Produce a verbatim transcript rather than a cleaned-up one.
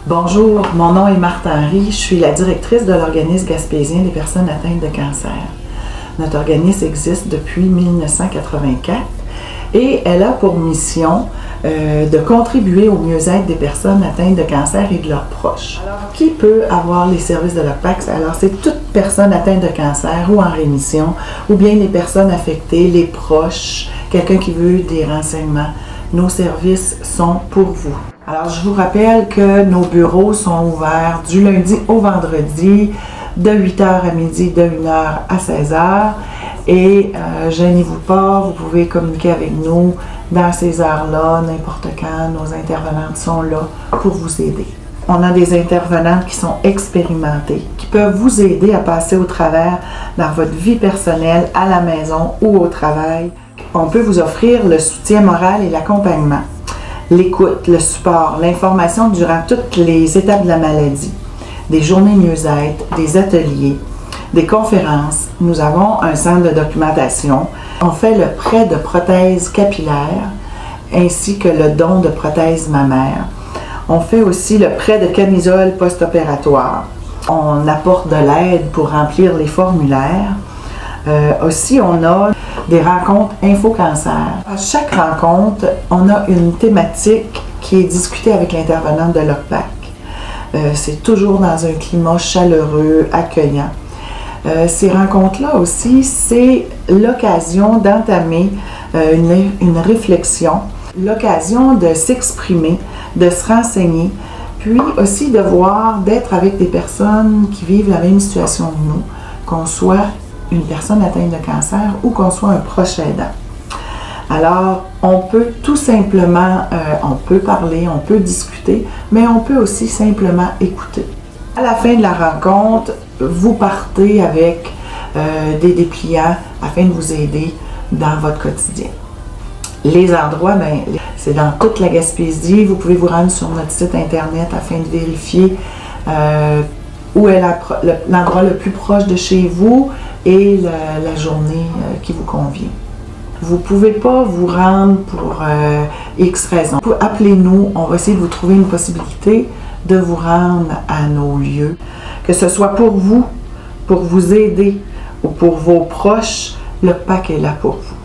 Bonjour, mon nom est Marthe Henry, je suis la directrice de l'organisme gaspésien des personnes atteintes de cancer. Notre organisme existe depuis mille neuf cent quatre-vingt-quatre et elle a pour mission euh, de contribuer au mieux-être des personnes atteintes de cancer et de leurs proches. Alors, qui peut avoir les services de l'O P A C? Alors, c'est toute personne atteinte de cancer ou en rémission, ou bien les personnes affectées, les proches, quelqu'un qui veut des renseignements. Nos services sont pour vous. Alors, je vous rappelle que nos bureaux sont ouverts du lundi au vendredi, de huit heures à midi, de une heure à seize heures. Et euh, gênez-vous pas, vous pouvez communiquer avec nous dans ces heures-là, n'importe quand. Nos intervenantes sont là pour vous aider. On a des intervenantes qui sont expérimentées, qui peuvent vous aider à passer au travers dans votre vie personnelle, à la maison ou au travail. On peut vous offrir le soutien moral et l'accompagnement, l'écoute, le support, l'information durant toutes les étapes de la maladie, des journées mieux-être, des ateliers, des conférences. Nous avons un centre de documentation. On fait le prêt de prothèses capillaires ainsi que le don de prothèses mammaires. On fait aussi le prêt de camisole post-opératoire. On apporte de l'aide pour remplir les formulaires. Euh, aussi, on a des rencontres InfoCancer. À chaque rencontre, on a une thématique qui est discutée avec l'intervenante de l'O P A C. Euh, c'est toujours dans un climat chaleureux, accueillant. Euh, ces rencontres-là aussi, c'est l'occasion d'entamer euh, une, une réflexion, l'occasion de s'exprimer, de se renseigner, puis aussi de voir, d'être avec des personnes qui vivent la même situation que nous, qu'on soit une personne atteinte de cancer ou qu'on soit un proche aidant. Alors, on peut tout simplement, euh, on peut parler, on peut discuter, mais on peut aussi simplement écouter. À la fin de la rencontre, vous partez avec euh, des dépliants afin de vous aider dans votre quotidien. Les endroits, ben, c'est dans toute la Gaspésie. Vous pouvez vous rendre sur notre site internet afin de vérifier euh, où est l'endroit le plus proche de chez vous et la, la journée euh, qui vous convient. Vous ne pouvez pas vous rendre pour euh, X raisons. Appelez-nous, on va essayer de vous trouver une possibilité de vous rendre à nos lieux. Que ce soit pour vous, pour vous aider ou pour vos proches, le P A C est là pour vous.